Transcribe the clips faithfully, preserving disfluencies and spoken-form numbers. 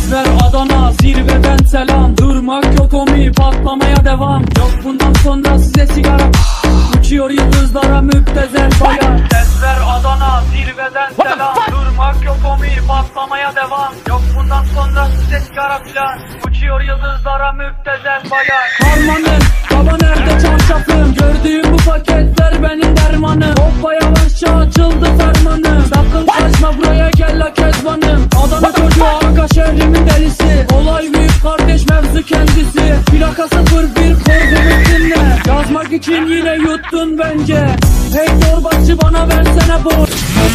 Ses ver Adana, zirveden selam. Durmak yok omi, patlamaya devam. Yok bundan sonra size sigara. Uçuyor yıldızlara müptezel bayan. Ses ver Adana, zirveden selam. Durmak yok omi, patlamaya devam. Yok bundan sonra size sigara filan. Uçuyor yıldızlara müptezel bayan. Harmanım, baba nerede çarşafım? Gördüğüm bu paketler benim dermanım. Hoppa yavaşça açıldı fermanım. Sakın kaçma buraya gel la kezbanım. Adana çocuğu Aga şehrimin delisi. Olay büyük kardeş mevzu kendisi. Plaka sıfır bir korkumu dinle. Yazmak için yine yuttun bence. Hey torbacı bana versene borç.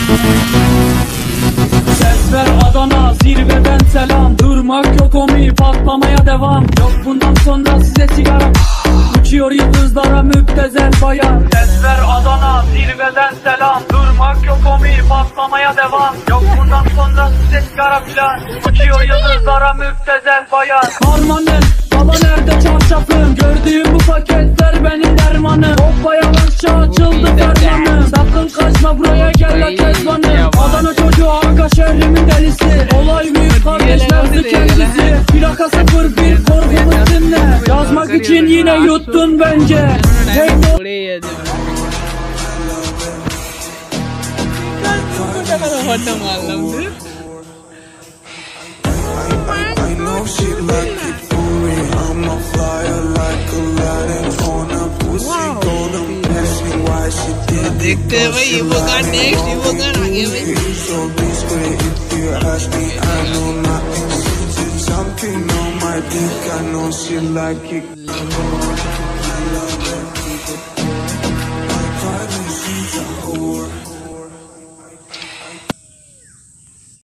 Ses ver Adana, zirveden selam. Durmak yok omi, patlamaya devam. Yok bundan sonra size sigara. Uçuyor yıldızlara müptezel bayan. Ses ver Adana, zirveden selam. Durmak yok omi, patlamaya devam. Yok bundan sonra size sigara filan. Uçuyor yıldızlara müptezel bayan. Harmanım, baba nerede çarşafım? Gördüğüm bu paketler benim dermanım. Hoppa yavaşça açıldı fermanım. Sakın kaçma buraya gel la kezbanım. Adana çocuğu Aga şehrimin delisi. Olay büyük kardeş mevzu kendisi. Plaka sıfır bir korkumu dinle. Yazmak için yine yuttun bence. Hey Boleh aja. Kan kalau hotel malam tu. I know she like it for me. I'm a flyer like Aladdin on a pussy golden passing. Why she did it? देखते हैं भाई वो गान next वो गान आगे भाई. So discreet if you ask me, I know nothing. She's something on my dick. I know she like it.